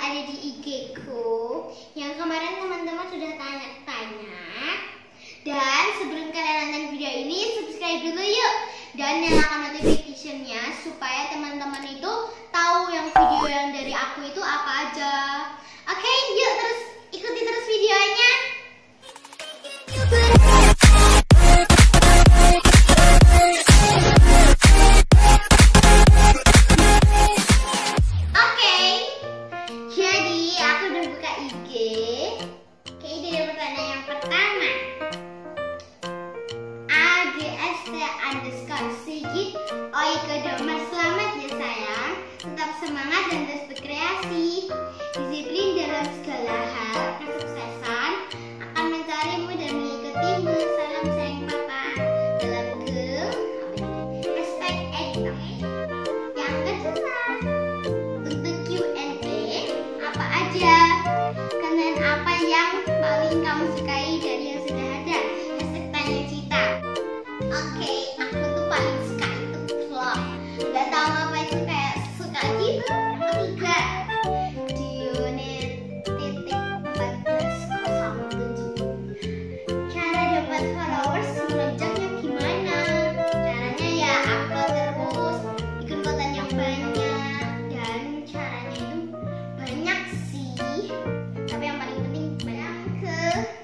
ada di IG ku yang kemarin teman-teman sudah tanya-tanya. Dan sebelum kalian nonton video ini, subscribe dulu yuk dan nyalakan notification-nya supaya teman-teman itu tahu yang video yang dari aku itu apa aja. Oke, yuk terus ikuti terus videonya. Selamat ya sayang, tetap semangat dan terus berkreasi, disiplin dalam segala hal, kesuksesan akan mencarimu dan mengikutimu. Salam sayang papa. Dalam grup respect editor. Yang kedua, untuk Q&A, apa aja konten apa yang paling kamu sukai dari yang sudah ada? Tanya Cita. Oke, aku tuh paling suka gak tau apa itu, kayak suka gitu. Yang ketiga di unit titik 1407, cara dapat followers melonjaknya gimana? Caranya ya upload terus, ikut konten yang banyak, dan caranya itu banyak sih, tapi yang paling penting banyak ke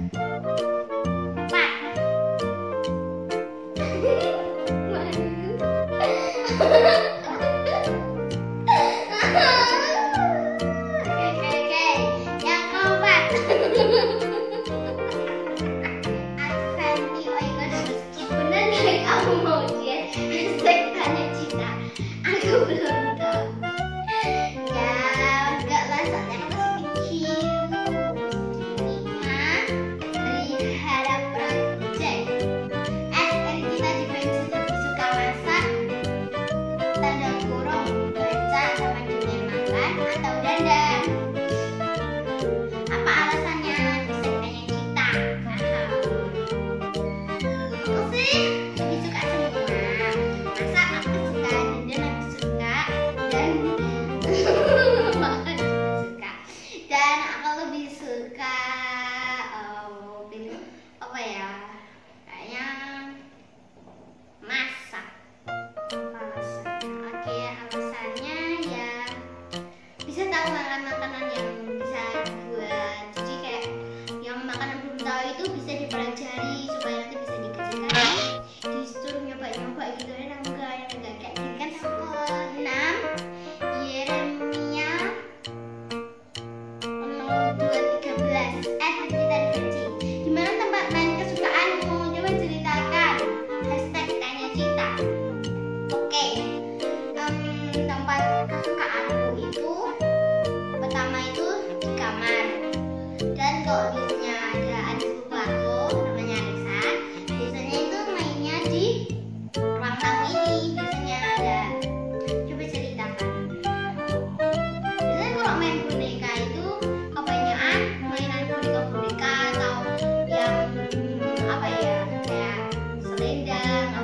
4. Aku mau dia tanya Cita, aku belum tahu. Ya enggak lah, soalnya aku masih kecil. Dari Harap Project. Kita defense lebih suka masak, tanda kurung baca sama dunia makan atau dandan. Apa alasannya? Bisa tanya Cita. Aku sih lebih suka semua. Masak aku suka, dandan aku suka, dan makan juga suka. Dan aku lebih suka apa ya? Kayaknya masak. Oke, alasannya ya bisa tahu makanan-makanan yang bisa dibuat. Jadi kayak yang makanan belum tahu itu bisa dipelajari supaya nanti bisa dikerjakan, disuruh nyoba-nyoba gitu. Yang enggak kayak gini kan. 6 Yeremia 0213 kita dibenci. Gimana tempat main kesukaanmu? Coba ceritakan. #tanya Cita. Oke, tempat kesukaanku itu pertama itu di kamar. Dan kalau biasanya ada adik sepupu aku namanya Anissa, biasanya itu mainnya di ruang tamu ini. Biasanya ada. Coba ceritakan. Biasanya kalau main boneka itu kebanyakan mainan boneka-boneka atau yang apa ya, kayak selendang